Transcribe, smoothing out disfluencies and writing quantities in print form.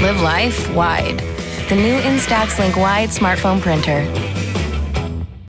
Live life wide. The new Instax Link Wide smartphone printer.